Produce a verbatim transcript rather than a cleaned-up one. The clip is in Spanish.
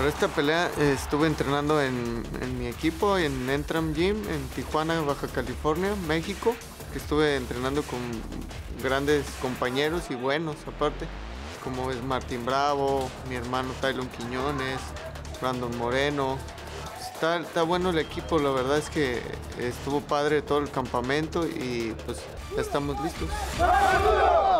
Para esta pelea eh, estuve entrenando en, en mi equipo, en Entram Gym, en Tijuana, Baja California, México. Que estuve entrenando con grandes compañeros y buenos aparte, como es Martín Bravo, mi hermano Tylon Quiñones, Brandon Moreno. Está, está bueno el equipo, la verdad es que estuvo padre todo el campamento y pues ya estamos listos.